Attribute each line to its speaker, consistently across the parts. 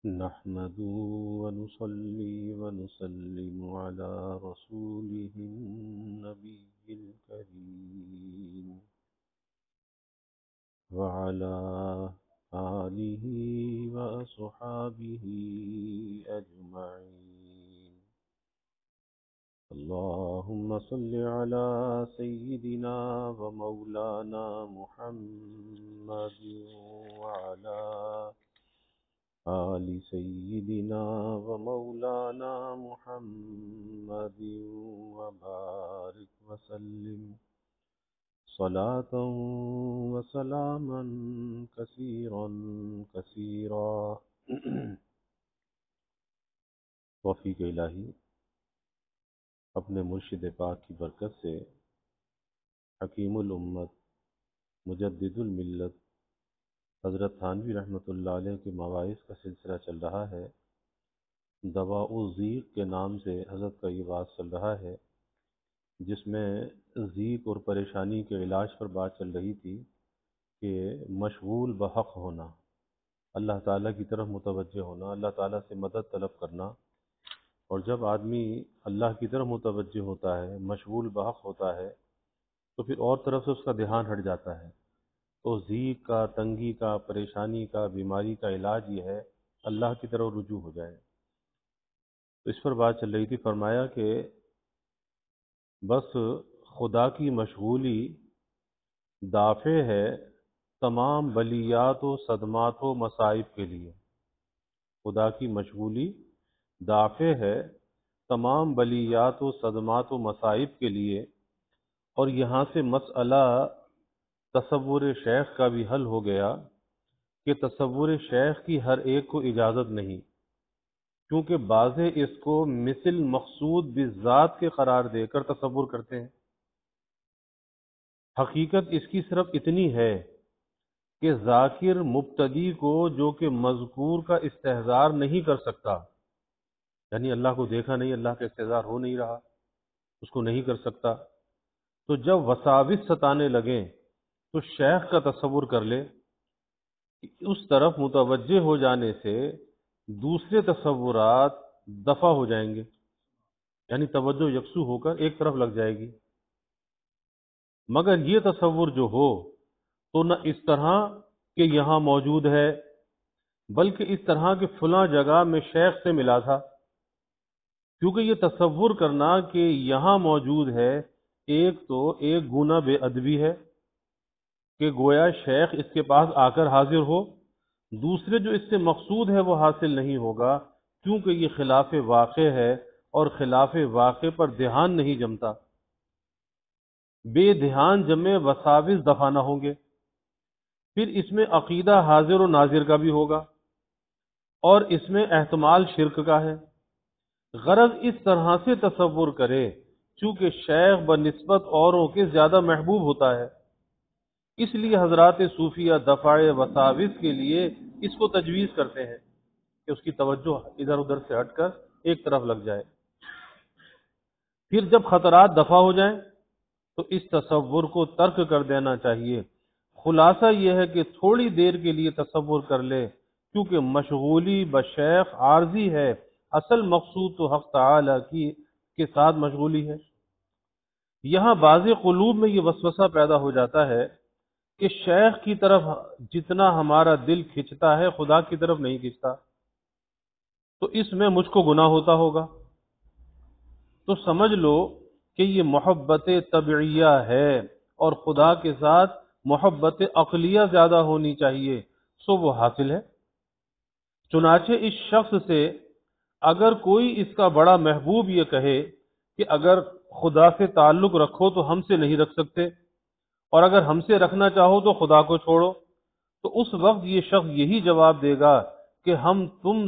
Speaker 1: نحمده ونصلي ونسلم على رسوله النبي الكريم وعلى آله وأصحابه أجمعين. اللهم صل على سيدنا ومولانا محمد وعلى آل سيدنا ومولانا محمد وبارك وسلم صلاة وسلاما كثيرا كثيرا. توفیق الہی اپنے مرشد پاک کی برکت سے حکیم الامت مجدد الملت حضرت تھانوی رحمۃ اللہ علیہ کے مواعظ کا سلسلہ چل رہا ہے. دواء الضیق کے نام سے حضرت کا یہ واعظ چل رہا ہے، جس میں ضیق اور پریشانی کے علاج پر بات چل رہی تھی کہ مشغول بحق ہونا، اللہ تعالیٰ کی طرف متوجہ ہونا، اللہ تعالیٰ سے مدد طلب کرنا. اور جب آدمی اللہ کی طرف متوجہ ہوتا ہے، مشغول بحق ہوتا ہے، تو پھر اور طرف سے اس کا دھیان ہٹ جاتا ہے. تو ضیق کا، تنگی کا، پریشانی کا، بیماری کا علاج یہ ہے اللہ کی طرف رجوع ہو جائے. تو اس پر بات چل رہی تھی. فرمایا کہ بس خدا کی مشغولی دافع ہے تمام بلیات و صدمات و مصائب کے لیے. خدا کی مشغولی دافع ہے تمام بلیات و صدمات و مصائب کے لیے. اور یہاں سے مسئلہ تصور شیخ کا بھی حل ہو گیا کہ تصور شیخ کی ہر ایک کو اجازت نہیں، کیونکہ بعض اس کو مثل مقصود بالذات کے قرار دے کر تصور کرتے ہیں. حقیقت اس کی صرف اتنی ہے کہ ذاکر مبتدی کو جو کہ مذکور کا استحضار نہیں کر سکتا، یعنی اللہ کو دیکھا نہیں، اللہ کا استحضار ہو نہیں رہا، اس کو نہیں کر سکتا، تو جب وساوس ستانے لگیں تو شیخ کا تصور کر لے. اس طرف متوجہ ہو جانے سے دوسرے تصورات دفع ہو جائیں گے، یعنی توجہ یکسو ہو کر ایک طرف لگ جائے گی. مگر یہ تصور جو ہو تو نہ اس طرح کہ یہاں موجود ہے، بلکہ اس طرح کہ فلاں جگہ میں شیخ سے ملا تھا. کیونکہ یہ تصور کرنا کہ یہاں موجود ہے ایک تو ایک گناہ بے ادبی ہے کہ گویا شیخ اس کے پاس آ کر حاضر ہو، دوسرے جو اس سے مقصود ہے وہ حاصل نہیں ہوگا، کیونکہ یہ خلاف واقع ہے اور خلاف واقع پر دھیان نہیں جمتا. بے دھیان جمے وساوس دفع نہ ہوں گے. پھر اس میں عقیدہ حاضر و ناظر کا بھی ہوگا، اور اس میں احتمال شرک کا ہے. غرض اس طرح سے تصور کرے چونکہ شیخ بنسبت اوروں کے زیادہ محبوب ہوتا ہے، اس لیے حضرات صوفیہ دفع وساوس کے لیے اس کو تجویز کرتے ہیں کہ اس کی توجہ ادھر ادھر سے ہٹ کر ایک طرف لگ جائے. پھر جب خطرات دفع ہو جائیں تو اس تصور کو ترک کر دینا چاہیے. خلاصہ یہ ہے کہ تھوڑی دیر کے لیے تصور کر لے، کیونکہ مشغولی بشیخ عارضی ہے، اصل مقصود تو حق تعالی کے ساتھ مشغولی ہے. یہاں بعض قلوب میں یہ وسوسہ پیدا ہو جاتا ہے کہ شیخ کی طرف جتنا ہمارا دل کھنچتا ہے خدا کی طرف نہیں کھنچتا، تو اس میں مجھ کو گناہ ہوتا ہوگا. تو سمجھ لو کہ یہ محبت طبعیہ ہے، اور خدا کے ساتھ محبت عقلیہ زیادہ ہونی چاہیے، سو وہ حاصل ہے. چنانچہ اس شخص سے اگر کوئی اس کا بڑا محبوب یہ کہے کہ اگر خدا سے تعلق رکھو تو ہم سے نہیں رکھ سکتے، اور اگر ہم سے رکھنا چاہو تو خدا کو چھوڑو، تو اس وقت یہ شخص یہی جواب دے گا کہ ہم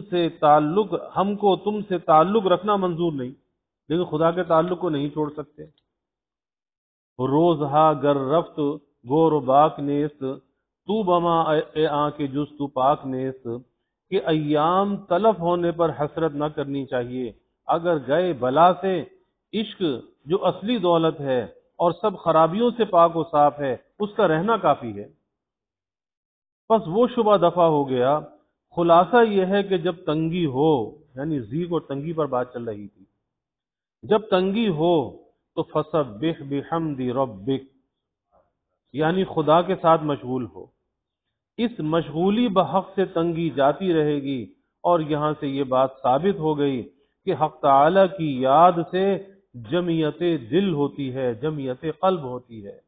Speaker 1: کو تم سے تعلق رکھنا منظور نہیں، لیکن خدا کے تعلق کو نہیں چھوڑ سکتے. روز ہا گر رفت گور باک نیست تو بما اے آنکھ جز تو پاک نیست، کہ ایام تلف ہونے پر حسرت نہ کرنی چاہیے. اگر گئے بلا سے عشق جو اصلی دولت ہے اور سب خرابیوں سے پاک و صاف ہے، اس کا رہنا کافی ہے. بس وہ شبہ دفع ہو گیا. خلاصہ یہ ہے کہ جب تنگی ہو، یعنی ضیق اور تنگی پر بات چل رہی تھی، جب تنگی ہو تو فسبح بحمد ربک، یعنی خدا کے ساتھ مشغول ہو. اس مشغولی بحق سے تنگی جاتی رہے گی، اور یہاں سے یہ بات ثابت ہو گئی کہ حق تعالی کی یاد سے جمعیت دل ہوتی ہے، جمعیت قلب ہوتی ہے.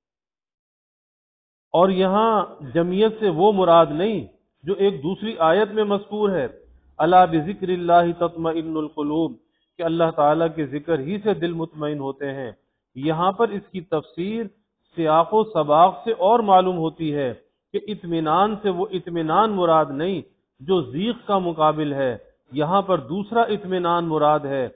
Speaker 1: اور یہاں جمعیت سے وہ مراد نہیں جو ایک دوسری آیت میں مذکور ہے، الا بذکر اللہ تطمئن القلوب، کہ اللہ تعالیٰ کے ذکر ہی سے دل مطمئن ہوتے ہیں. یہاں پر اس کی تفسیر سیاق و سباق سے اور معلوم ہوتی ہے کہ اطمینان سے وہ اطمینان مراد نہیں جو ضیق کا مقابل ہے، یہاں پر دوسرا اطمینان مراد ہے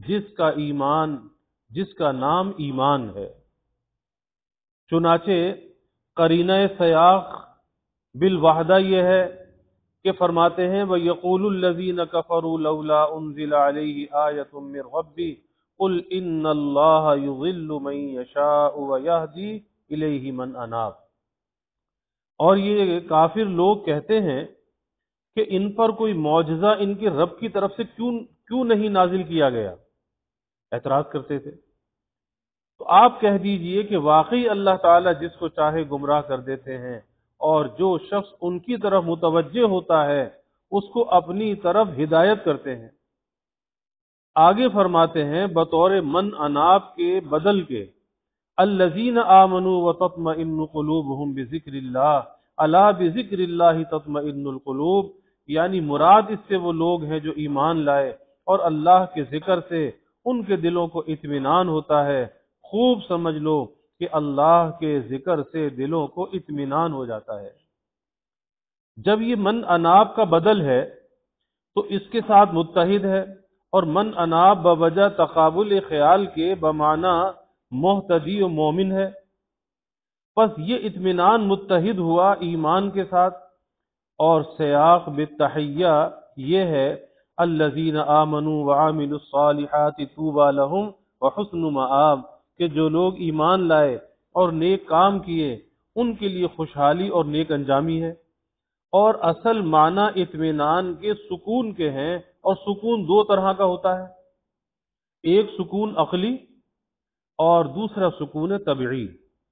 Speaker 1: جس کا نام ایمان ہے. چنانچہ قرینہ سیاق بالوحدہ یہ ہے کہ فرماتے ہیں وَيَقُولُ الَّذِينَ كَفَرُوا لَوْلَا أُنزِلَ عَلَيْهِ آيَةٌ مِّن رَّبِّهِ قُلْ إِنَّ اللَّهَ يُضِلُّ مَن يَشَاءُ وَيَهْدِي إِلَيْهِ مَنْ أَنَابَ. اور یہ کافر لوگ کہتے ہیں کہ ان پر کوئی معجزہ ان کے رب کی طرف سے کیوں نہیں نازل کیا گیا، اعتراض کرتے تھے. تو آپ کہہ دیجئے کہ واقعی اللہ تعالیٰ جس کو چاہے گمراہ کر دیتے ہیں، اور جو شخص ان کی طرف متوجہ ہوتا ہے اس کو اپنی طرف ہدایت کرتے ہیں. آگے فرماتے ہیں بطور من اناب کے بدل کے الذین آمنوا وتطمئن قلوبہم بذکر اللہ الا بذکر اللہ تطمئن القلوب، یعنی مراد اس سے وہ لوگ ہیں جو ایمان لائے اور اللہ کے ذکر سے ان کے دلوں کو اطمینان ہوتا ہے. خوب سمجھ لو کہ اللہ کے ذکر سے دلوں کو اطمینان ہو جاتا ہے. جب یہ من اناب کا بدل ہے تو اس کے ساتھ متحد ہے، اور من اناب بوجہ تقابل خیال کے بمعنی محتدی و مومن ہے. پس یہ اطمینان متحد ہوا ایمان کے ساتھ. اور سیاق بالتحیہ یہ ہے الذین آمنوا وعملوا الصالحات طوبی لہم وحسن مآب، کہ جو لوگ ایمان لائے اور نیک کام کیے ان کے لیے خوشحالی اور نیک انجامی ہے. اور اصل معنی اطمینان کے سکون کے ہیں، اور سکون دو طرح کا ہوتا ہے، ایک سکون عقلی اور دوسرا سکون طبعی.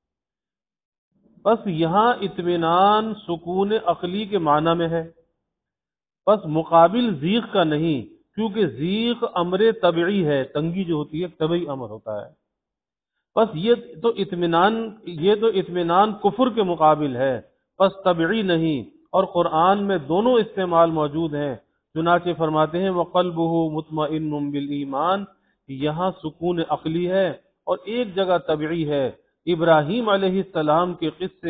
Speaker 1: بس یہاں اطمینان سکون عقلی کے معنی میں ہے، بس مقابل ضیق کا نہیں، کیونکہ ضیق امر طبعی ہے، تنگی جو ہوتی ہے طبعی امر ہوتا ہے. بس یہ تو اطمینان کفر کے مقابل ہے، بس طبعی نہیں. اور قرآن میں دونوں استعمال موجود ہیں. چنانچہ فرماتے ہیں وَقَلْبُهُ مُطْمَئِنٌ بِالْإِيمَانِ، یہاں سکون عقلی ہے اور ایک جگہ طبعی ہے. ابراہیم علیہ السلام کے قصے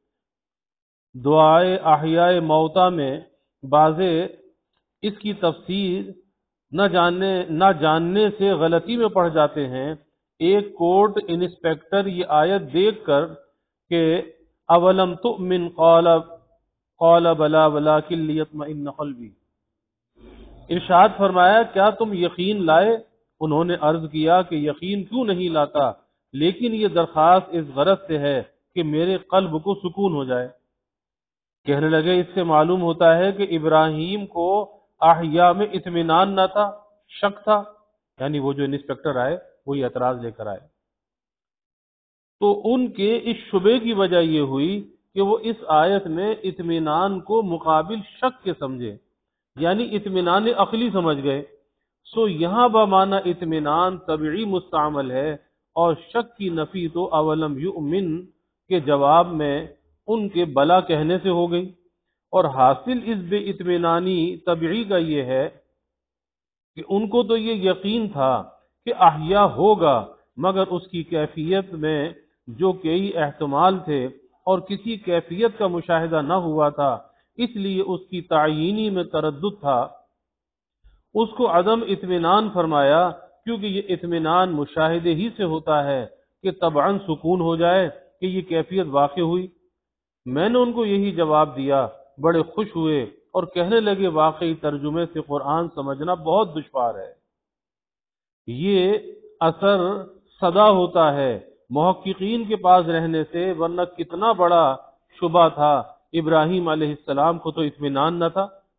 Speaker 1: دعائے احیاء موتا میں بعضے اس کی تفسیر نہ جاننے سے غلطی میں پڑ جاتے ہیں. ایک کورٹ انسپیکٹر یہ آیت دیکھ کر کہ اولم تؤمن قال بلا ولکن لیطمئن قلبی، ارشاد فرمایا کیا تم یقین لائے؟ انہوں نے عرض کیا کہ یقین کیوں نہیں لاتا، لیکن یہ درخواست اس غرض سے ہے کہ میرے قلب کو سکون ہو جائے. کہنے لگے اس سے معلوم ہوتا ہے کہ ابراہیم کو احیا میں اطمینان نہ تھا، شک تھا. یعنی وہ جو انسپیکٹر آئے وہی اعتراض لے کر آئے، تو ان کے اس شبے کی وجہ یہ ہوئی کہ وہ اس آیت میں اطمینان کو مقابل شک کے سمجھے، یعنی اطمینان عقلی سمجھ گئے. سو یہاں بمعنی اطمینان طبعی مستعمل ہے، اور شک کی نفی تو اولم یؤمن کے جواب میں ان کے بلا کہنے سے ہو گئی. اور حاصل اس بے اطمینانی طبعی کا یہ ہے کہ ان کو تو یہ یقین تھا کہ احیا ہوگا، مگر اس کی کیفیت میں جو کئی احتمال تھے اور کسی کیفیت کا مشاہدہ نہ ہوا تھا، اس لیے اس کی تعیینی میں تردد تھا. اس کو عدم اطمینان فرمایا، کیونکہ یہ اطمینان مشاہدے ہی سے ہوتا ہے کہ طبعاً سکون ہو جائے کہ یہ کیفیت واقع ہوئی. میں نے ان کو یہی جواب دیا، بڑے خوش ہوئے اور کہنے لگے واقعی ترجمے سے قرآن سمجھنا بہت دشوار ہے. یہ اثر صدا ہوتا ہے محققین کے پاس رہنے سے، ورنہ کتنا بڑا شبہ تھا. ابراہیم علیہ السلام کو تو اطمینان نہ تھا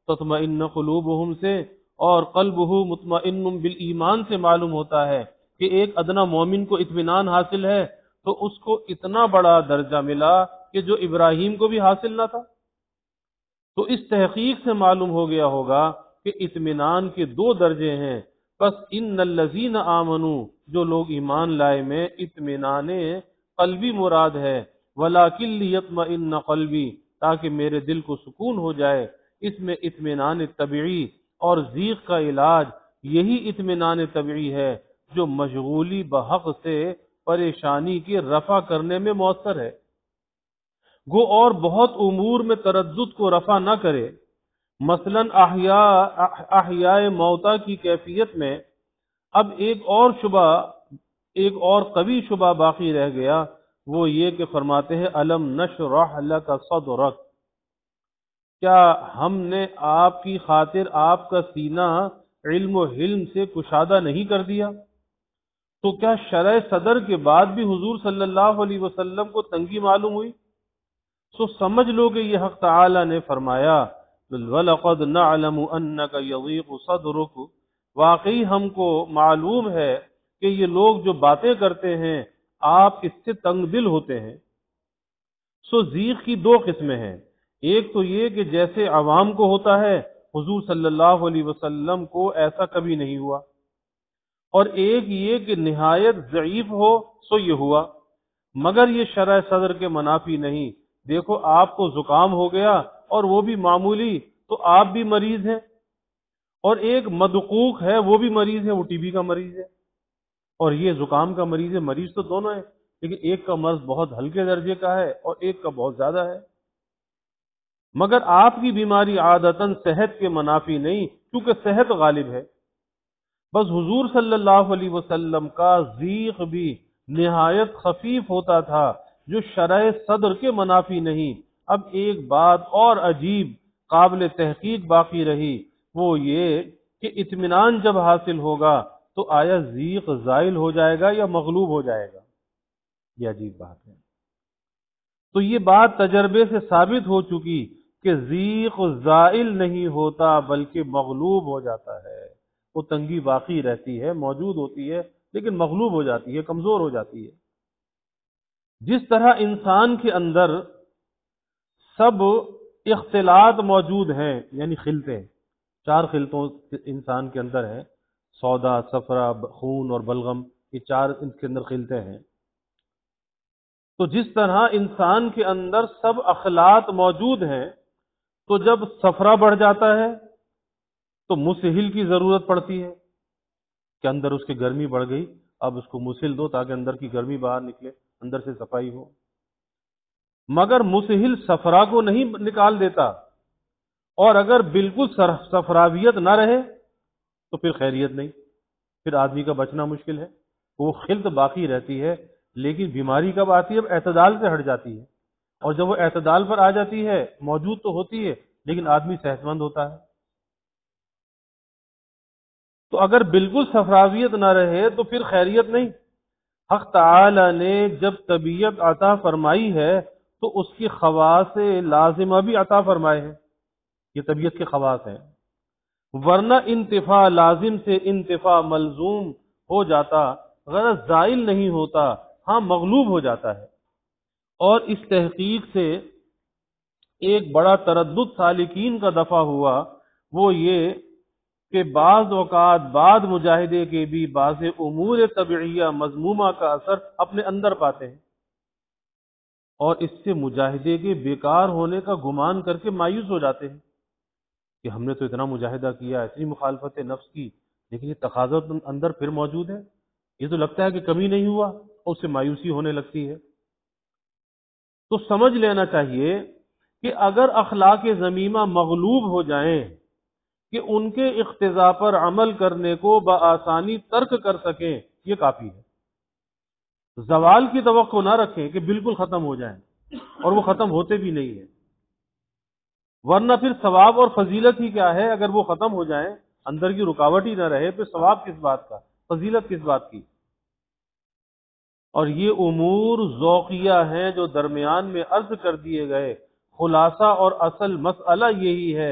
Speaker 1: تطمئن قلوبہم سے اور قلبہ مطمئن بالایمان سے معلوم ہوتا ہے کہ ایک ادنا مومن کو اطمینان حاصل ہے تو اس کو اتنا بڑا درجہ ملا کہ جو ابراہیم کو بھی حاصل نہ تھا۔ تو اس تحقیق سے معلوم ہو گیا ہوگا کہ اطمینان کے دو درجے ہیں۔ بس ان الذین آمنوا، جو لوگ ایمان لائے میں اطمینان قلبی مراد ہے، ولیکن لیطمئن قلبی، تاکہ میرے دل کو سکون ہو جائے۔ اس میں اطمینان طبعی اور ضیق کا علاج یہی اطمینان طبعی ہے جو مشغولی بحق سے پریشانی کی رفع کرنے میں مؤثر ہے۔ گو اور بہت امور میں تردد کو رفع نہ کرے، مثلا احیاء موتا کی کیفیت میں اب ایک اور قوی شبہ باقی رہ گیا، وہ یہ کہ فرماتے ہیں الم نشرح لک صدرک، کیا ہم نے آپ کی خاطر آپ کا سینہ علم و حلم سے کشادہ نہیں کر دیا؟ تو کیا شرح صدر کے بعد بھی حضور صلی اللہ علیہ وسلم کو تنگی معلوم ہوئی؟ سو سمجھ لو کہ یہ حق تعالی نے فرمایا وَلَقَدْ نَعْلَمُ أَنَّكَ يَضِيقُ صَدْرُكَ، واقعی ہم کو معلوم ہے کہ یہ لوگ جو باتیں کرتے ہیں آپ اس سے تنگ دل ہوتے ہیں۔ سو ضیق کی دو قسمیں ہیں، ایک تو یہ کہ جیسے عوام کو ہوتا ہے حضور صلی اللہ علیہ وسلم کو ایسا کبھی نہیں ہوا، اور ایک یہ کہ نہایت ضعیف ہو سو یہ ہوا، مگر یہ شرح صدر کے منافی نہیں۔ دیکھو آپ کو زکام ہو گیا اور وہ بھی معمولی، تو آپ بھی مریض ہیں، اور ایک مدقوق ہے وہ بھی مریض ہے، وہ ٹی بی کا مریض ہے، اور یہ زکام کا مریض ہے۔ مریض تو دونوں ہیں، لیکن ایک کا مرض بہت ہلکے درجے کا ہے اور ایک کا بہت زیادہ ہے، مگر آپ کی بیماری عادتاً صحت کے منافی نہیں، کیونکہ صحت غالب ہے۔ بس حضور صلی اللہ علیہ وسلم کا ضیق بھی نہایت خفیف ہوتا تھا، جو شرح صدر کے منافی نہیں۔ اب ایک بات اور عجیب قابل تحقیق باقی رہی، وہ یہ کہ اطمینان جب حاصل ہوگا تو آیا ضیق زائل ہو جائے گا یا مغلوب ہو جائے گا؟ یہ عجیب بات ہے۔ تو یہ بات تجربے سے ثابت ہو چکی کہ ضیق زائل نہیں ہوتا بلکہ مغلوب ہو جاتا ہے۔ وہ تنگی باقی رہتی ہے، موجود ہوتی ہے، لیکن مغلوب ہو جاتی ہے، کمزور ہو جاتی ہے۔ جس طرح انسان کے اندر سب اختلاط موجود ہیں، یعنی خلطیں، چار خلطوں انسان کے اندر ہیں، سودا، صفرا، خون اور بلغم، یہ چار ان کے اندر خلطیں ہیں۔ تو جس طرح انسان کے اندر سب اخلاط موجود ہیں، تو جب صفرا بڑھ جاتا ہے تو مسحل کی ضرورت پڑتی ہے کہ اندر اس کی گرمی بڑھ گئی، اب اس کو مسحل دو تاکہ اندر کی گرمی باہر نکلے، اندر سے صفائی ہو۔ مگر مسحل صفرا کو نہیں نکال دیتا، اور اگر بالکل صفراویت نہ رہے تو پھر خیریت نہیں، پھر آدمی کا بچنا مشکل ہے۔ وہ خلط باقی رہتی ہے، لیکن بیماری کب آتی ہے؟ اب اعتدال سے ہٹ جاتی ہے، اور جب وہ اعتدال پر آ جاتی ہے موجود تو ہوتی ہے لیکن آدمی صحت مند ہوتا ہے۔ تو اگر بالکل صفراویت نہ رہے تو پھر خیریت نہیں۔ حق تعالی نے جب طبیعت عطا فرمائی ہے تو اس کی خواص لازمہ بھی عطا فرمائے ہیں، یہ طبیعت کے خواص ہیں، ورنہ انتفاع لازم سے انتفاع ملزوم ہو جاتا، غرض زائل نہیں ہوتا، ہاں مغلوب ہو جاتا ہے۔ اور اس تحقیق سے ایک بڑا تردد سالکین کا دفع ہوا، وہ یہ کہ بعض اوقات بعد مجاہدے کے بھی بعض امور طبعیہ مذمومہ کا اثر اپنے اندر پاتے ہیں، اور اس سے مجاہدے کے بیکار ہونے کا گمان کر کے مایوس ہو جاتے ہیں کہ ہم نے تو اتنا مجاہدہ کیا، اتنی مخالفت نفس کی، لیکن یہ تقاضا اندر پھر موجود ہے، یہ تو لگتا ہے کہ کمی نہیں ہوا، اور اس سے مایوسی ہونے لگتی ہے۔ تو سمجھ لینا چاہیے کہ اگر اخلاق ذمیمہ مغلوب ہو جائیں کہ ان کے اقتضاء پر عمل کرنے کو بآسانی ترک کر سکیں، یہ کافی ہے۔ زوال کی توقع نہ رکھیں کہ بالکل ختم ہو جائیں، اور وہ ختم ہوتے بھی نہیں ہیں، ورنہ پھر ثواب اور فضیلت ہی کیا ہے؟ اگر وہ ختم ہو جائیں، اندر کی رکاوٹ ہی نہ رہے، پھر ثواب کس بات کا، فضیلت کس بات کی؟ اور یہ امور ذوقیہ ہیں جو درمیان میں عرض کر دیے گئے۔ خلاصہ اور اصل مسئلہ یہی ہے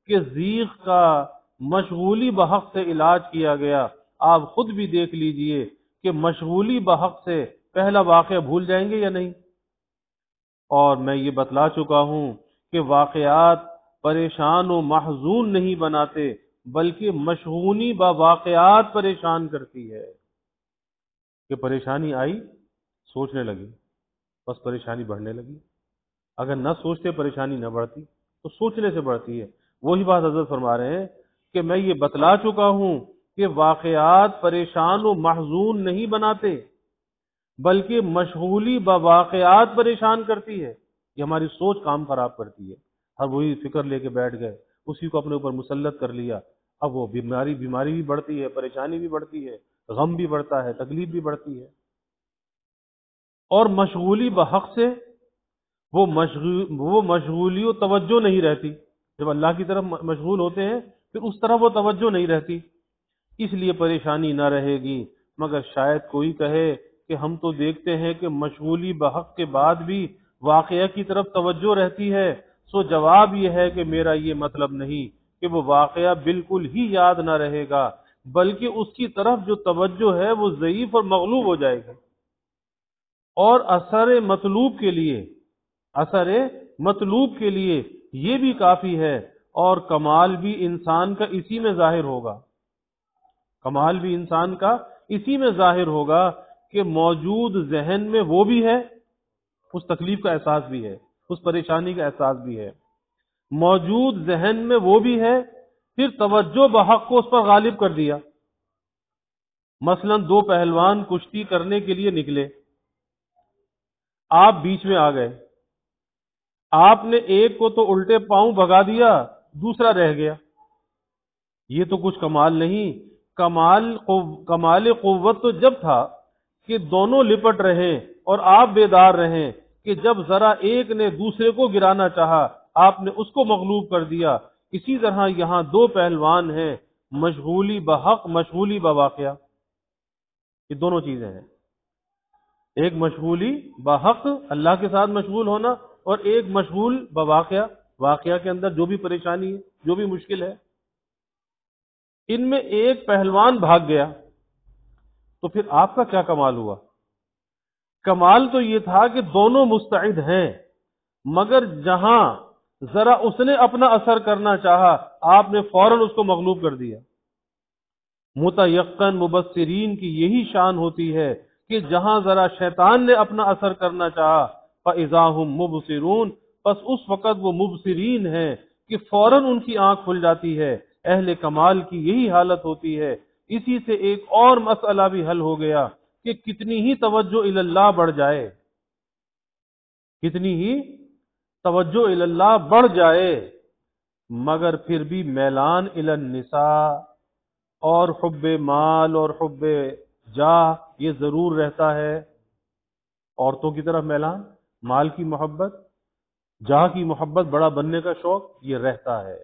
Speaker 1: کہ ذیق کا مشغولی بحق سے علاج کیا گیا. آپ خود بھی دیکھ لیجئے کہ مشغولی بحق سے پہلا واقعہ بھول جائیں گے یا نہیں. اور میں یہ بتلا چکا ہوں کہ واقعات پریشان و محزون نہیں بناتے بلکہ مشغولی با واقعات پریشان کرتی ہے. کہ پریشانی آئی سوچنے لگی بس پریشانی بڑھنے لگی. اگر نہ سوچتے پریشانی نہ بڑھتی تو سوچنے سے بڑھتی ہے. وہی بات حضرت فرما رہے ہیں کہ میں یہ بتلا چکا ہوں کہ واقعات پریشان و محزون نہیں بناتے بلکہ مشغولی بواقعات پریشان کرتی ہے. یہ ہماری سوچ کام خراب کرتی ہے. ہر وہی فکر لے کے بیٹھ گئے, اسی کو اپنے اوپر مسلط کر لیا. اب وہ بیماری بھی بڑھتی ہے, پریشانی بھی بڑھتی ہے, غم بھی بڑھتا ہے, تکلیف بھی بڑھتی ہے. اور مشغولی بحق سے وہ مشغولی و توجہ نہیں رہتی. جب اللہ کی طرف مشغول ہوتے ہیں پھر اس طرف وہ توجہ نہیں رہتی, اس لیے پریشانی نہ رہے گی. مگر شاید کوئی کہے کہ ہم تو دیکھتے ہیں کہ مشغولی بحق کے بعد بھی واقعہ کی طرف توجہ رہتی ہے. سو جواب یہ ہے کہ میرا یہ مطلب نہیں کہ وہ واقعہ بالکل ہی یاد نہ رہے گا بلکہ اس کی طرف جو توجہ ہے وہ ضعیف اور مغلوب ہو جائے گی. اور اثر مطلوب کے لیے یہ بھی کافی ہے. اور کمال بھی انسان کا اسی میں ظاہر ہوگا کہ موجود ذہن میں وہ بھی ہے, اس تکلیف کا احساس بھی ہے, اس پریشانی کا احساس بھی ہے, موجود ذہن میں وہ بھی ہے. پھر توجہ بحق کو اس پر غالب کر دیا. مثلا دو پہلوان کشتی کرنے کے لیے نکلے, آپ بیچ میں آ گئے. آپ نے ایک کو تو الٹے پاؤں بھگا دیا, دوسرا رہ گیا. یہ تو کچھ کمال نہیں. کمال قوت تو جب تھا کہ دونوں لپٹ رہے اور آپ بیدار رہیں کہ جب ذرا ایک نے دوسرے کو گرانا چاہا آپ نے اس کو مغلوب کر دیا. اسی طرح یہاں دو پہلوان ہیں, مشغولی بحق, مشغولی بواقعہ. یہ دونوں چیزیں ہیں. ایک مشغولی بحق اللہ کے ساتھ مشغول ہونا, اور ایک مشغول بواقعہ, واقعہ کے اندر جو بھی پریشانی ہے, جو بھی مشکل ہے. ان میں ایک پہلوان بھاگ گیا تو پھر آپ کا کیا کمال ہوا؟ کمال تو یہ تھا کہ دونوں مستعد ہیں, مگر جہاں ذرا اس نے اپنا اثر کرنا چاہا آپ نے فوراً اس کو مغلوب کر دیا. متیقن مبصرین کی یہی شان ہوتی ہے کہ جہاں ذرا شیطان نے اپنا اثر کرنا چاہا فَإِذَا هُمْ مُبْصِرُونَ, پس اس وقت وہ مبصرین ہیں کہ فوراً ان کی آنکھ کھل جاتی ہے. اہل کمال کی یہی حالت ہوتی ہے. اسی سے ایک اور مسئلہ بھی حل ہو گیا کہ کتنی ہی توجہ اللہ بڑھ جائے, کتنی ہی توجہ اللہ بڑھ جائے, مگر پھر بھی میلان النساء اور حب مال اور حب جاہ یہ ضرور رہتا ہے. عورتوں کی طرف میلان, مال کی محبت, جاہ کی محبت, بڑا بننے کا شوق, یہ رہتا ہے.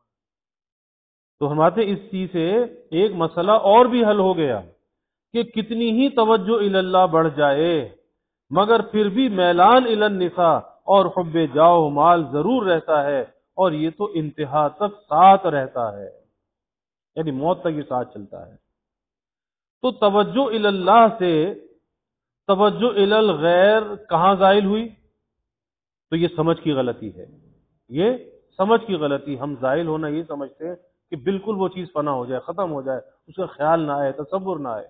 Speaker 1: تو ہمارے اس چیز سے ایک مسئلہ اور بھی حل ہو گیا کہ کتنی ہی توجہ اللہ بڑھ جائے مگر پھر بھی میلان النساء اور حب جاہ و مال ضرور رہتا ہے, اور یہ تو انتہا تک ساتھ رہتا ہے, یعنی موت تک یہ ساتھ چلتا ہے. تو توجہ اللہ سے توجہ الغیر کہاں زائل ہوئی؟ تو یہ سمجھ کی غلطی ہے. یہ سمجھ کی غلطی, ہم زائل ہونا یہ سمجھتے ہیں کہ بالکل وہ چیز فنا ہو جائے, ختم ہو جائے, اس کا خیال نہ آئے, تصور نہ آئے.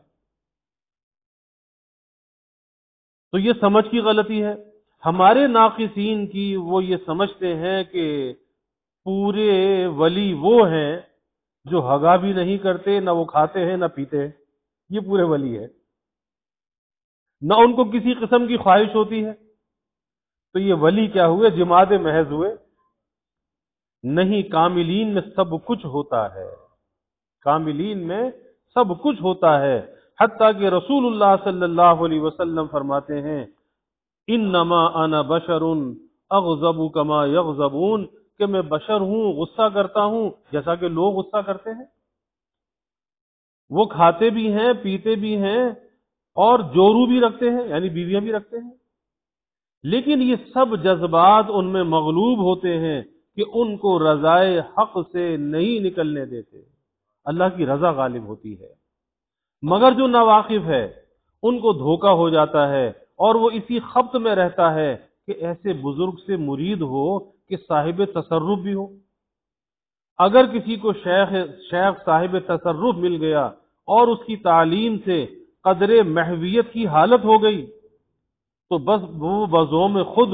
Speaker 1: تو یہ سمجھ کی غلطی ہے. ہمارے ناقصین کی وہ یہ سمجھتے ہیں کہ پورے ولی وہ ہیں جو ہگا بھی نہیں کرتے, نہ وہ کھاتے ہیں نہ پیتے ہیں, یہ پورے ولی ہے. نہ ان کو کسی قسم کی خواہش ہوتی ہے. تو یہ ولی کیا ہوئے؟ جماعت محض ہوئے. نہیں, کاملین میں سب کچھ ہوتا ہے, کاملین میں سب کچھ ہوتا ہے. حتیٰ کہ رسول اللہ صلی اللہ علیہ وسلم فرماتے ہیں انما انا بشر اغضب کما یغضبون, کہ میں بشر ہوں, غصہ کرتا ہوں جیسا کہ لوگ غصہ کرتے ہیں. وہ کھاتے بھی ہیں, پیتے بھی ہیں, اور جورو بھی رکھتے ہیں, یعنی بیویاں بھی رکھتے ہیں, لیکن یہ سب جذبات ان میں مغلوب ہوتے ہیں کہ ان کو رضائے حق سے نہیں نکلنے دیتے، اللہ کی رضا غالب ہوتی ہے۔ مگر جو ناواقف ہے ان کو دھوکہ ہو جاتا ہے اور وہ اسی خبط میں رہتا ہے کہ ایسے بزرگ سے مرید ہو کہ صاحب تصرف بھی ہو۔ اگر کسی کو شیخ صاحب تصرف مل گیا اور اس کی تعلیم سے قدر محویت کی حالت ہو گئی تو بس وہ بزوم خود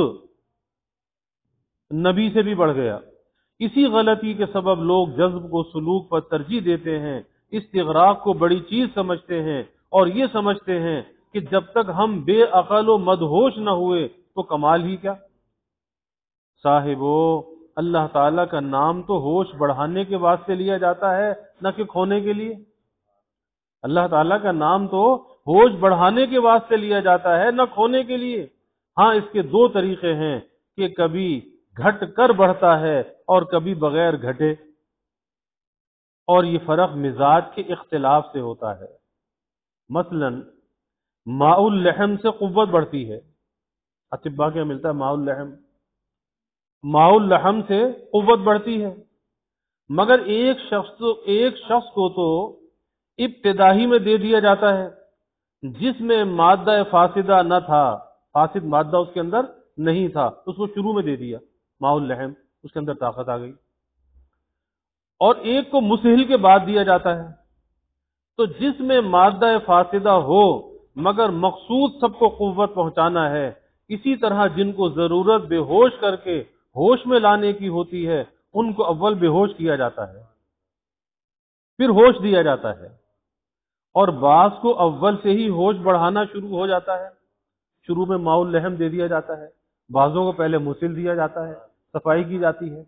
Speaker 1: نبی سے بھی بڑھ گیا۔ اسی غلطی کے سبب لوگ جذب کو سلوک پر ترجیح دیتے ہیں، استغراق کو بڑی چیز سمجھتے ہیں اور یہ سمجھتے ہیں کہ جب تک ہم بے عقل و مدہوش نہ ہوئے تو کمال ہی کیا۔ صاحبو، اللہ تعالیٰ کا نام تو ہوش بڑھانے کے واسطے لیا جاتا ہے، نہ کہ کھونے کے لیے۔ اللہ تعالیٰ کا نام تو ہوش بڑھانے کے واسطے لیا جاتا ہے، نہ کھونے کے لیے۔ ہاں، اس کے دو طریقے ہیں کہ کبھی گھٹ کر بڑھتا ہے اور کبھی بغیر گھٹے، اور یہ فرق مزاج کے اختلاف سے ہوتا ہے۔ مثلا ماء اللحم سے قوت بڑھتی ہے، اطباء کیا ملتا ہے ماء اللحم، ماء اللحم سے قوت بڑھتی ہے، مگر ایک شخص کو تو ابتدائی میں دے دیا جاتا ہے جس میں مادہ فاسدہ نہ تھا، فاسد مادہ اس کے اندر نہیں تھا، اس کو شروع میں دے دیا ماء اللحم، اس کے اندر طاقت آ گئی۔ اور ایک کو مسہل کے بعد دیا جاتا ہے، تو جس میں مادہ فاسدہ ہو مگر مقصود سب کو قوت پہنچانا ہے، اسی طرح جن کو ضرورت بے ہوش کر کے ہوش میں لانے کی ہوتی ہے ان کو اول بے ہوش کیا جاتا ہے، پھر ہوش دیا جاتا ہے، اور بعض کو اول سے ہی ہوش بڑھانا شروع ہو جاتا ہے، شروع میں ماء اللحم دے دیا جاتا ہے، بعضوں کو پہلے مسل دیا جاتا ہے، صفائی کی جاتی ہے،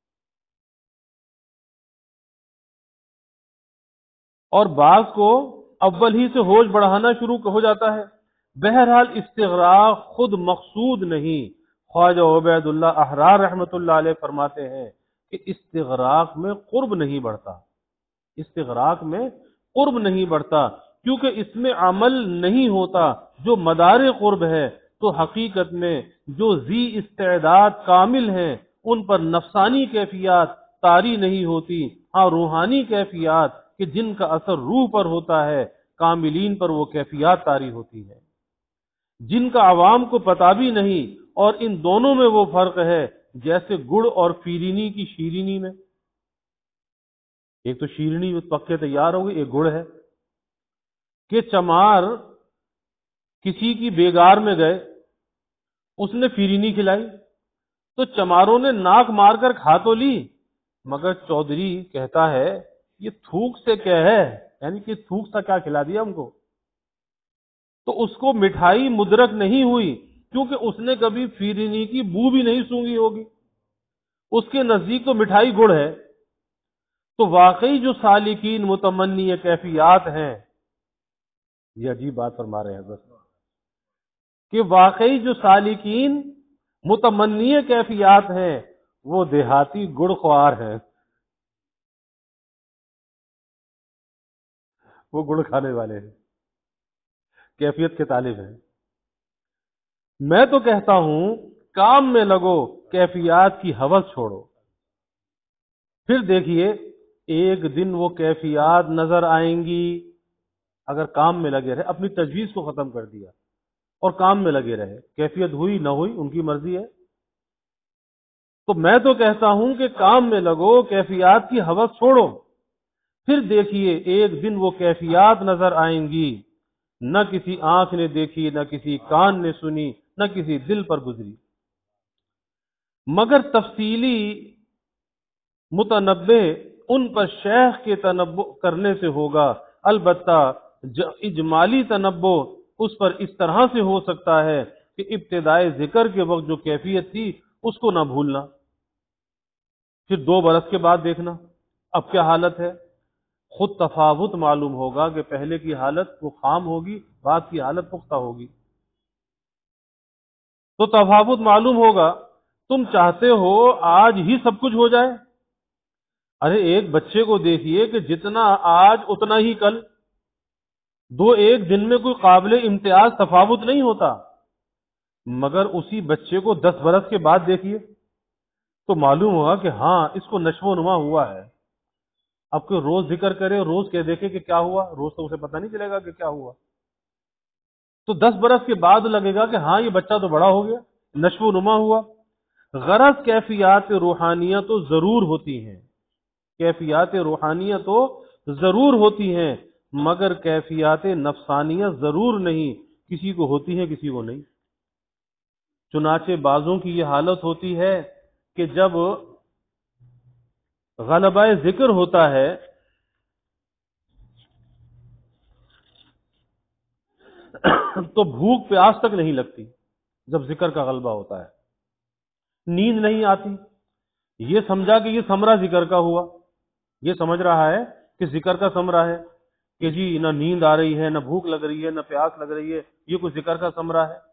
Speaker 1: اور بعض کو اول ہی سے ہوش بڑھانا شروع ہو جاتا ہے۔ بہرحال استغراق خود مقصود نہیں۔ خواجہ عبید اللہ احرار رحمۃ اللہ علیہ فرماتے ہیں کہ استغراق میں قرب نہیں بڑھتا، استغراق میں قرب نہیں بڑھتا، کیونکہ اس میں عمل نہیں ہوتا جو مدار قرب ہے، تو حقیقت میں جو ذی استعداد کامل ہیں ان پر نفسانی کیفیات طاری نہیں ہوتی، ہاں روحانی کیفیات کہ جن کا اثر روح پر ہوتا ہے، کاملین پر وہ کیفیات طاری ہوتی ہے، جن کا عوام کو پتہ بھی نہیں۔ اور ان دونوں میں وہ فرق ہے جیسے گڑ اور فیرینی کی شیرینی میں، ایک تو شیرینی پکے تیار ہو گئی، ایک گڑ ہے، کہ چمار کسی کی بیگار میں گئے، اس نے فیرینی کھلائی تو چماروں نے ناک مار کر کھا تو لی، مگر چودھری کہتا ہے یہ تھوک سے کیا ہے، یعنی کہ تھوک سا کیا کھلا دیا ہم کو، تو اس کو مٹھائی مدرک نہیں ہوئی، کیونکہ اس نے کبھی فیرینی کی بو بھی نہیں سونگھی ہوگی، اس کے نزدیک تو مٹھائی گڑ ہے۔ تو واقعی جو سالکین متمنی کیفیات ہیں، یہ عجیب بات فرما رہے ہیں بس، کہ واقعی جو سالکین متمنی کیفیات ہیں وہ دیہاتی گڑ خوار ہیں، وہ گڑ کھانے والے ہیں، کیفیت کے طالب ہیں۔ میں تو کہتا ہوں کام میں لگو، کیفیات کی ہوس چھوڑو، پھر دیکھیے ایک دن وہ کیفیات نظر آئیں گی۔ اگر کام میں لگے رہے، اپنی تجویز کو ختم کر دیا اور کام میں لگے رہے، کیفیت ہوئی نہ ہوئی ان کی مرضی ہے۔ تو میں تو کہتا ہوں کہ کام میں لگو، کیفیات کی ہوس چھوڑو، پھر دیکھیے ایک دن وہ کیفیات نظر آئیں گی، نہ کسی آنکھ نے دیکھی، نہ کسی کان نے سنی، نہ کسی دل پر گزری، مگر تفصیلی متنبع ان پر شیخ کے تنبؤ کرنے سے ہوگا۔ البتہ اجمالی تنبؤ اس پر اس طرح سے ہو سکتا ہے کہ ابتدائے ذکر کے وقت جو کیفیت تھی اس کو نہ بھولنا، پھر 2 برس کے بعد دیکھنا اب کیا حالت ہے، خود تفاوت معلوم ہوگا کہ پہلے کی حالت وہ خام ہوگی، بعد کی حالت پختہ ہوگی، تو تفاوت معلوم ہوگا۔ تم چاہتے ہو آج ہی سب کچھ ہو جائے؟ ارے ایک بچے کو دیکھیے کہ جتنا آج اتنا ہی کل، ایک دن میں کوئی قابل امتیاز تفاوت نہیں ہوتا، مگر اسی بچے کو 10 برس کے بعد دیکھیے تو معلوم ہوگا کہ ہاں اس کو نشو و نما ہوا ہے. اب کوئی روز ذکر کرے، روز کہہ دیکھے کہ کیا ہوا، روز تو اسے پتہ نہیں چلے گا کہ کیا ہوا. تو 10 برس کے بعد لگے گا کہ ہاں یہ بچہ تو بڑا ہو گیا، نشو و نما ہوا. غرض کیفیات روحانیہ تو ضرور ہوتی ہیں، کیفیات روحانیہ تو ضرور ہوتی ہیں، مگر کیفیات نفسانیہ ضرور نہیں. کسی کو ہوتی ہیں کسی کو نہیں. چنانچہ بعضوں کی یہ حالت ہوتی ہے کہ جب غلبہ ذکر ہوتا ہے تو بھوک پیاس تک نہیں لگتی. جب ذکر کا غلبہ ہوتا ہے نیند نہیں آتی. یہ سمجھا کہ یہ ثمرہ ذکر کا ہوا، یہ سمجھ رہا ہے کہ ذکر کا ثمرہ ہے کہ جی نہ نیند آ رہی ہے، نہ بھوک لگ رہی ہے، نہ پیاس لگ رہی ہے، یہ کوئی ذکر کا ثمرہ ہے.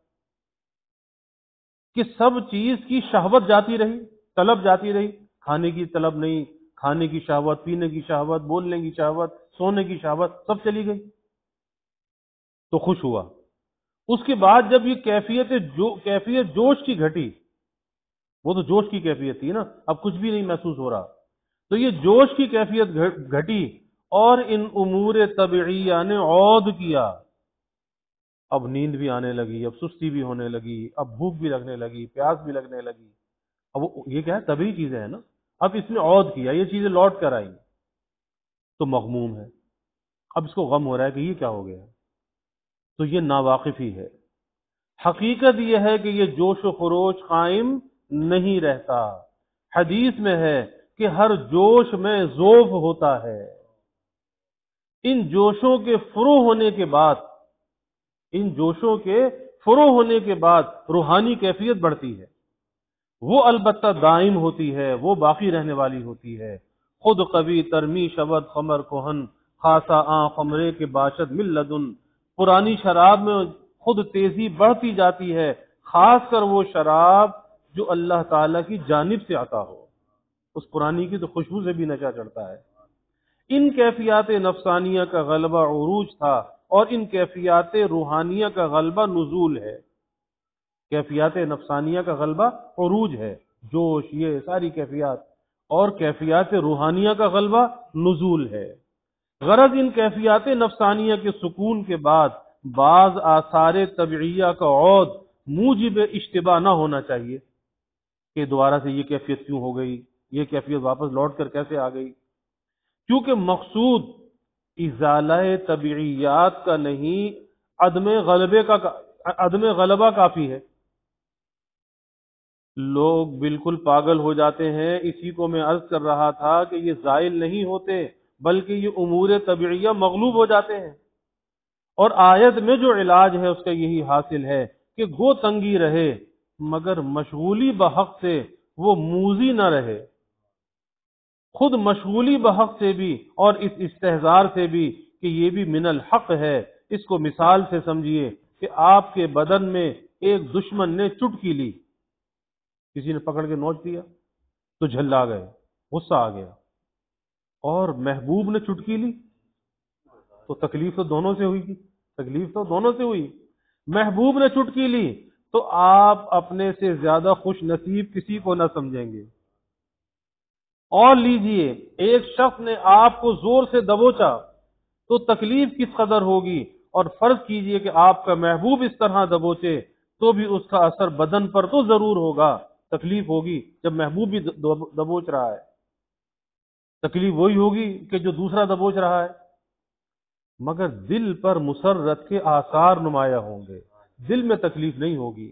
Speaker 1: کہ سب چیز کی شہوت جاتی رہی، طلب جاتی رہی، کھانے کی طلب نہیں، کھانے کی شہوت، پینے کی شہوت، بولنے کی شہوت، سونے کی شہوت سب چلی گئی تو خوش ہوا. اس کے بعد جب یہ کیفیت جوش کی گھٹی، وہ تو جوش کی کیفیت تھی نا، اب کچھ بھی نہیں محسوس ہو رہا، تو یہ جوش کی کیفیت گھٹی اور ان امور طبعیہ نے عود کیا. اب نیند بھی آنے لگی، اب سستی بھی ہونے لگی، اب بھوک بھی لگنے لگی، پیاس بھی لگنے لگی. اب یہ کیا ہے، طبعی چیزیں ہیں نا. اب اس نے عود کیا، یہ چیزیں لوٹ کر آئیں تو مغموم ہے. اب اس کو غم ہو رہا ہے کہ یہ کیا ہو گیا. تو یہ ناواقفی ہے. حقیقت یہ ہے کہ یہ جوش و خروش قائم نہیں رہتا. حدیث میں ہے کہ ہر جوش میں ذوف ہوتا ہے. ان جوشوں کے فروغ ہونے کے بعد، ان جوشوں کے فروغ ہونے کے بعد روحانی کیفیت بڑھتی ہے. وہ البتہ دائم ہوتی ہے، وہ باقی رہنے والی ہوتی ہے. خود قوی ترمی شود خمر کوہن، خاصا آن خمرے کے باشد ملدن. پرانی شراب میں خود تیزی بڑھتی جاتی ہے، خاص کر وہ شراب جو اللہ تعالی کی جانب سے عطا ہو. اس پرانی کی تو خوشبو سے بھی نشہ چڑھتا ہے. ان کیفیات نفسانیہ کا غلبہ عروج تھا اور ان کیفیات روحانیہ کا غلبہ نزول ہے. کیفیات نفسانیہ کا غلبہ عروج ہے، جوش، یہ ساری کیفیات، اور کیفیات روحانیہ کا غلبہ نزول ہے. غرض ان کیفیات نفسانیہ کے سکون کے بعد بعض آثار طبعیہ کا عود موجب اشتباہ نہ ہونا چاہیے کہ دوبارہ سے یہ کیفیت کیوں ہو گئی، یہ کیفیت واپس لوٹ کر کیسے آ گئی. کیونکہ مقصود ازالہ طبعیات کا نہیں، عدم غلبہ کافی ہے. لوگ بالکل پاگل ہو جاتے ہیں. اسی کو میں عرض کر رہا تھا کہ یہ زائل نہیں ہوتے بلکہ یہ امور طبعیہ مغلوب ہو جاتے ہیں. اور آیت میں جو علاج ہے اس کا یہی حاصل ہے کہ گو تنگی رہے مگر مشغولی بحق سے وہ موذی نہ رہے. خود مشغولی بحق سے بھی اور اس استحضار سے بھی کہ یہ بھی من الحق ہے. اس کو مثال سے سمجھیے کہ آپ کے بدن میں ایک دشمن نے چٹکی لی، کسی نے پکڑ کے نوچ دیا تو جھلا گئے، غصہ آ گیا. اور محبوب نے چٹکی لی تو تکلیف تو دونوں سے ہوئی، تکلیف تو دونوں سے ہوئی. محبوب نے چٹکی لی تو آپ اپنے سے زیادہ خوش نصیب کسی کو نہ سمجھیں گے. اور لیجئے ایک شخص نے آپ کو زور سے دبوچا تو تکلیف کس قدر ہوگی، اور فرض کیجئے کہ آپ کا محبوب اس طرح دبوچے تو بھی اس کا اثر بدن پر تو ضرور ہوگا. تکلیف ہوگی جب محبوب بھی دبوچ رہا ہے، تکلیف وہی ہوگی کہ جو دوسرا دبوچ رہا ہے، مگر دل پر مسرت کے آثار نمایاں ہوں گے، دل میں تکلیف نہیں ہوگی.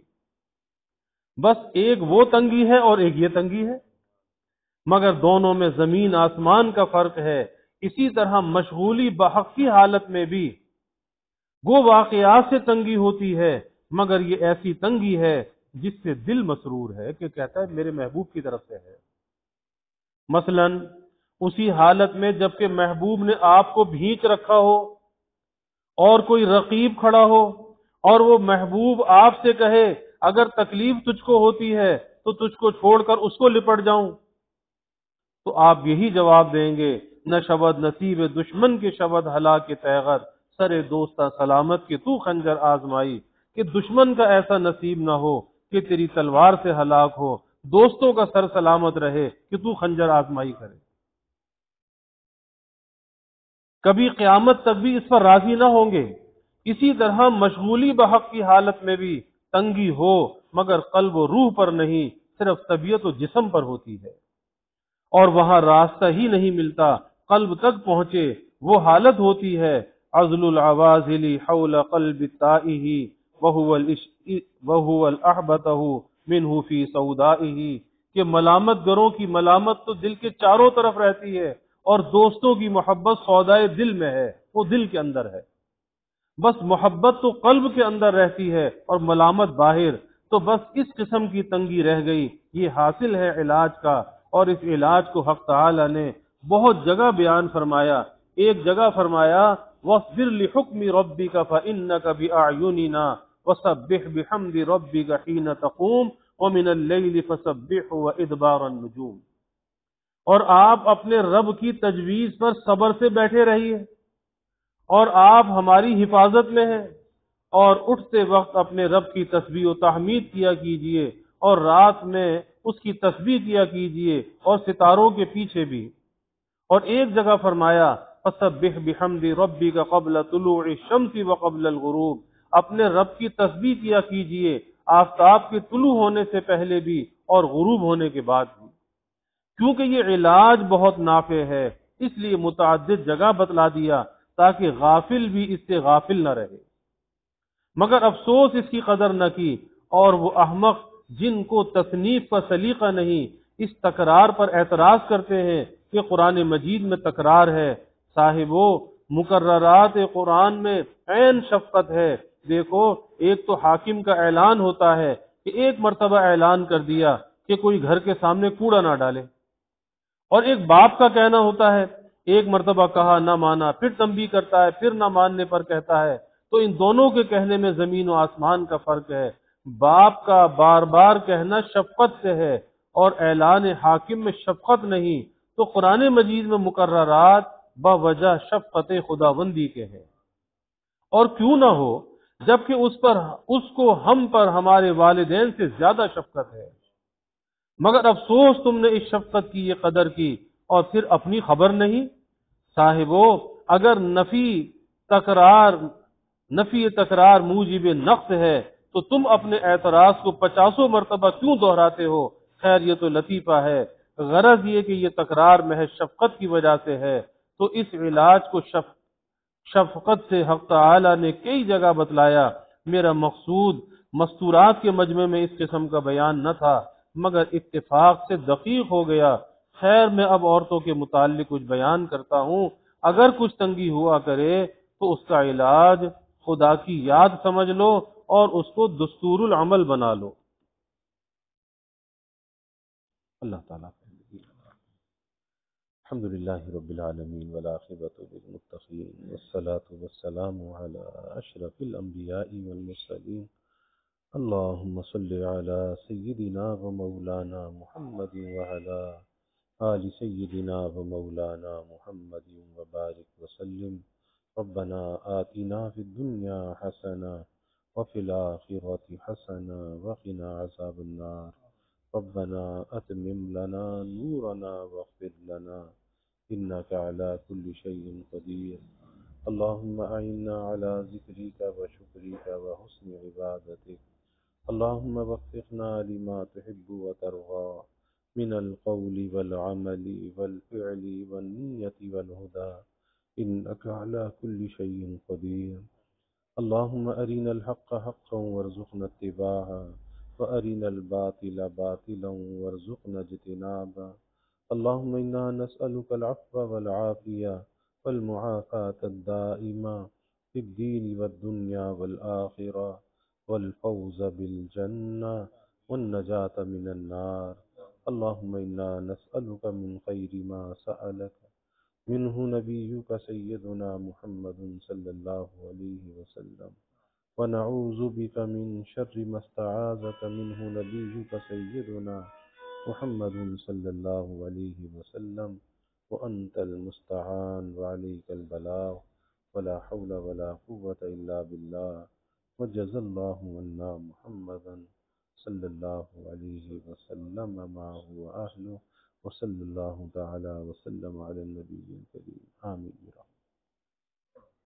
Speaker 1: بس ایک وہ تنگی ہے اور ایک یہ تنگی ہے، مگر دونوں میں زمین آسمان کا فرق ہے. اسی طرح مشغولی بحق کی حالت میں بھی وہ واقعات سے تنگی ہوتی ہے، مگر یہ ایسی تنگی ہے جس سے دل مسرور ہے کہ کہتا ہے میرے محبوب کی طرف سے ہے. مثلا اسی حالت میں جبکہ محبوب نے آپ کو بھینچ رکھا ہو اور کوئی رقیب کھڑا ہو اور وہ محبوب آپ سے کہے اگر تکلیف تجھ کو ہوتی ہے تو تجھ کو چھوڑ کر اس کو لپٹ جاؤں، تو آپ یہی جواب دیں گے نہ شود نصیب دشمن کے شود ہلاک تیغر، سرے دوستہ سلامت کے تو خنجر آزمائی. کہ دشمن کا ایسا نصیب نہ ہو کہ تیری تلوار سے ہلاک ہو، دوستوں کا سر سلامت رہے کہ تو خنجر آزمائی کرے. کبھی قیامت تک بھی اس پر راضی نہ ہوں گے. اسی طرح مشغولی بحق کی حالت میں بھی تنگی ہو مگر قلب و روح پر نہیں، صرف طبیعت و جسم پر ہوتی ہے، اور وہاں راستہ ہی نہیں ملتا قلب تک پہنچے. وہ حالت ہوتی ہے عزل العوازل حول قلب التائه وهو الاحبته منه في سودائه، کہ ملامت گروں کی ملامت تو دل کے چاروں طرف رہتی ہے، اور دوستوں کی محبت سودائے دل میں ہے، وہ دل کے اندر ہے. بس محبت تو قلب کے اندر رہتی ہے اور ملامت باہر. تو بس اس قسم کی تنگی رہ گئی. یہ حاصل ہے علاج کا، اور اس علاج کو حق تعالی نے بہت جگہ بیان فرمایا. ایک جگہ فرمایا وَاصْبِرْ لِحُكْمِ رَبِّكَ فَإِنَّكَ بِأَعْيُنِنَا وَسَبِّحْ بِحَمْدِ رَبِّكَ حِينَ تَقُومُ وَمِنَ اللَّيْلِ فَسَبِّحْهُ وَإِدْبَارَ النُّجُومِ. اور آپ اپنے رب کی تجویز پر صبر سے بیٹھے رہیے، اور آپ ہماری حفاظت میں ہیں، اور اٹھتے وقت اپنے رب کی تسبیح و تحمید کیا کیجئے، اور رات میں اس کی تسبیح کیا کیجئے، اور ستاروں کے پیچھے بھی. اور ایک جگہ فرمایا فَسَبِّحْ بِحَمْدِ رَبِّكَ قَبْلَ طُلُوعِ الشَّمْسِ وَقَبْلَ الْغُرُوبِ. اپنے رب کی تسبیح کیا کیجئے آفتاب کے طلوع ہونے سے پہلے بھی اور غروب ہونے کے بعد بھی. کیونکہ یہ علاج بہت نافع ہے، اس لیے متعدد جگہ بتلا دیا تاکہ غافل بھی اس سے غافل نہ رہے. مگر افسوس اس کی قدر نہ کی، اور وہ احمق جن کو تصنیف کا سلیقہ نہیں، اس تکرار پر اعتراض کرتے ہیں کہ قرآن مجید میں تکرار ہے. صاحبو، مقررات قرآن میں عین شفقت ہے. دیکھو، ایک تو حاکم کا اعلان ہوتا ہے کہ ایک مرتبہ اعلان کر دیا کہ کوئی گھر کے سامنے کوڑا نہ ڈالے، اور ایک باپ کا کہنا ہوتا ہے، ایک مرتبہ کہا نہ مانا، پھر تنبیہ کرتا ہے، پھر نہ ماننے پر کہتا ہے. تو ان دونوں کے کہنے میں زمین و آسمان کا فرق ہے. باپ کا بار بار کہنا شفقت سے ہے، اور اعلان حاکم میں شفقت نہیں. تو قرآن مجید میں مقررات بوجہ شفقت خداوندی کے ہیں. اور کیوں نہ ہو، جبکہ اس کو ہم پر ہمارے والدین سے زیادہ شفقت ہے. مگر افسوس تم نے اس شفقت کی یہ قدر کی اور پھر اپنی خبر نہیں. صاحبو، اگر نفی تکرار موجب نقص ہے تو تم اپنے اعتراض کو 50 مرتبہ کیوں دہراتے ہو؟ خیر، یہ تو لطیفہ ہے. غرض یہ کہ یہ تکرار محض شفقت کی وجہ سے ہے. تو اس علاج کو شفقت سے حق تعالی نے کئی جگہ بتلایا. میرا مقصود مستورات کے مجمع میں اس قسم کا بیان نہ تھا، مگر اتفاق سے دقیق ہو گیا. خیر، میں اب عورتوں کے متعلق کچھ بیان کرتا ہوں. اگر کچھ تنگی ہوا کرے تو اس کا علاج خدا کی یاد سمجھ لو اور اس کو دستور العمل بنا لو. اللہ تعالیٰ الحمد للہ رب العالمین والعاقبۃ للمتقین والصلاة والسلام علی اشرف الانبیاء والمرسلین. اللهم صل على سيدنا ومولانا محمد وعلى آل سيدنا ومولانا محمد وبارك وسلم. ربنا آتنا في الدنيا حسنة وفي الآخرة حسنة وقنا عذاب النار. ربنا أتمم لنا نورنا واغفر لنا إنك على كل شيء قدير. اللهم أعنا على ذكرك وشكرك وحسن عبادتك. اللهم وفقنا لما تحب وترضى من القول والعمل والفعل والنية والهدى إنك على كل شيء قدير. اللهم أرنا الحق حقا وارزقنا اتباعه وأرنا الباطل باطلا وارزقنا اجتنابه. اللهم إنا نسألك العفو والعافية والمعافاة الدائمة في الدين والدنيا والآخرة والفوز بالجنة والنجاة من النار. اللهم إنا نسألك من خير ما سألك منه نبيك سيدنا محمد صلى الله عليه وسلم، ونعوذ بك من شر ما استعاذك منه نبيك سيدنا محمد صلى الله عليه وسلم، وأنت المستعان وعليك البلاغ ولا حول ولا قوة إلا بالله. وجزى الله عنا محمدا صلی اللہ علیہ وسلم معه وآلہ وصلی اللہ تعالی وسلم علی النبی الکریم آمین.